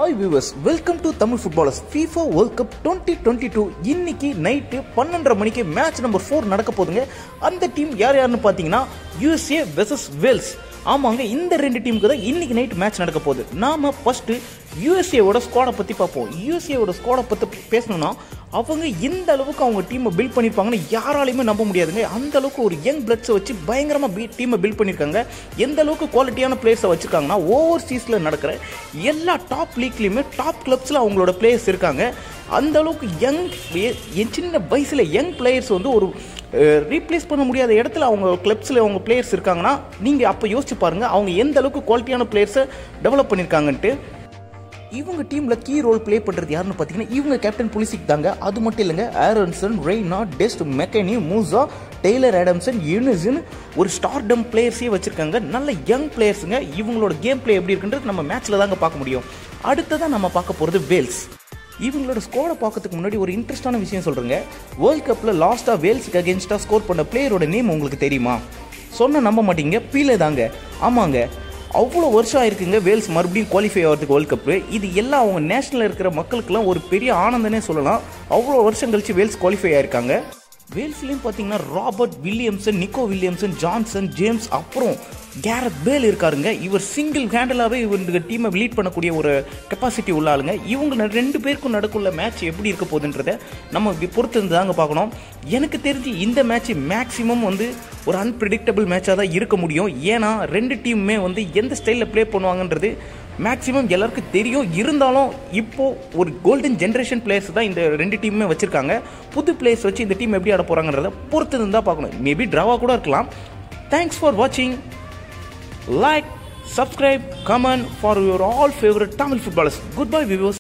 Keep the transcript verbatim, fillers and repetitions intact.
Hi viewers, welcome to Tamil Footballers FIFA World Cup twenty twenty-two. இன்னைக்கு night பன்னெண்டரை மணிக்கு match number four நடக்க போகுதுங்க. அந்த டீம் யார் யாருன்னு பார்த்தீங்கன்னா U S A versus Wales. ஆமாங்க, இந்த ரெண்டு டீமுக்கு தான் இன்னைக்கு நைட் மேட்ச் நடக்க போகுது. நாம ஃபர்ஸ்ட் U S A ஓட ஸ்குவாடை பற்றி பார்ப்போம். U S A ஓட ஸ்குவாடை பற்றி பேசணும்னா அவங்க இந்த அளவுக்கு அவங்க டீமை பில்ட் பண்ணியிருப்பாங்கன்னு யாராலையுமே நம்ப முடியாதுங்க. அந்த அளவுக்கு ஒரு யங் பிளட்ஸை வச்சு பயங்கரமாக டீமை பில்ட் பண்ணியிருக்காங்க. எந்த அளவுக்கு குவாலிட்டியான பிளேயர்ஸை வச்சுருக்காங்கன்னா ஓவர்சீஸில் நடக்கிற எல்லா டாப் லீக்லேயுமே டாப் கிளப்ஸில் அவங்களோட பிளேயர்ஸ் இருக்காங்க. அந்த அளவுக்கு யங் சின்ன வயசில் யங் பிளேயர்ஸ் வந்து ஒரு ரீப்ளேஸ் பண்ண முடியாத இடத்துல அவங்க கிளப்ஸில் அவங்க பிளேயர்ஸ் இருக்காங்கன்னா நீங்கள் அப்போ யோசிச்சு பாருங்கள் அவங்க எந்த அளவுக்கு குவாலிட்டியான பிளேயர்ஸை டெவலப் பண்ணியிருக்காங்கன்ட்டு. இவங்க டீமில் கீ ரோல் ப்ளே பண்ணுறது யாருன்னு பார்த்தீங்கன்னா இவங்க கேப்டன் புலிசிக் தாங்க. அது மட்டும் இல்லைங்க, Aaronson, Reyna, Dest, McKennie, Musah, Tyler Adamson, Yunus ஒரு ஸ்டார்டம் பிளேயர்ஸே வச்சுருக்காங்க. நல்ல யங் பிளேயர்ஸுங்க. இவங்களோட கேம் பிளே எப்படி இருக்குன்றது நம்ம மேட்ச்சில் தாங்க பார்க்க முடியும். அடுத்ததான் நம்ம பார்க்க போகிறது வேல்ஸ். இவங்களோட ஸ்கோரை பார்க்கறதுக்கு முன்னாடி ஒரு இன்ட்ரெஸ்டான விஷயம் சொல்கிறேங்க. வேர்ல்ட் கப்பில் லாஸ்ட்டாக வேல்ஸுக்கு அகேன்ஸ்டாக ஸ்கோர் பண்ண பிளேயரோட நேம் உங்களுக்கு தெரியுமா? சொன்ன நம்ப மாட்டீங்க, பீலே தாங்க. ஆமாங்க, அவ்வளோ வருஷம் ஆயிருக்குங்க வேல்ஸ் மறுபடியும் குவாலிஃபை ஆகிறதுக்கு வேர்ல்ட் கப்பு. இது எல்லாம் அவங்க நேஷனலில் இருக்கிற மக்களுக்கெல்லாம் ஒரு பெரிய ஆனந்தனே சொல்லலாம். அவ்வளோ வருஷம் கழிச்சு வேல்ஸ் குவாலிஃபை ஆயிருக்காங்க. வேல்ஸ்லேயும் பார்த்தீங்கன்னா Robert Williamson, Neco Williamson, Johnson, James, அப்புறம் கேரத் பேல் இருக்காருங்க. இவர் சிங்கிள் ஹேண்டலாகவே இவங்க டீமை லீட் பண்ணக்கூடிய ஒரு கெப்பாசிட்டி உள்ள ஆளுங்க. இவங்க ரெண்டு பேருக்கும் நடக்குள்ள மேட்ச் எப்படி இருக்க போகுதுன்றதை நம்ம பொறுத்து இருந்து தாங்க பார்க்கணும். எனக்கு தெரிஞ்சு இந்த மேட்ச் மேக்ஸிமம் வந்து ஒரு அன்பிரிடிக்டபிள் மேட்சாக தான் இருக்க முடியும். ஏன்னா ரெண்டு டீமுமே வந்து எந்த ஸ்டைலில் ப்ளே பண்ணுவாங்கன்றது மேக்ஸிமம் எல்லாருக்கும் தெரியும். இருந்தாலும் இப்போது ஒரு கோல்டன் ஜென்ரேஷன் பிளேயர்ஸ் தான் இந்த ரெண்டு டீமுமே வச்சுருக்காங்க. புது பிளேயர்ஸ் வச்சு இந்த டீம் எப்படி ஆட போகிறாங்கன்றத பொறுத்து இருந்து தான் பார்க்கணும். மேபி ட்ராவாக கூட இருக்கலாம். தேங்க்ஸ் ஃபார் வாட்சிங். Like, subscribe, comment for your all favorite Tamil footballers. Goodbye viewers.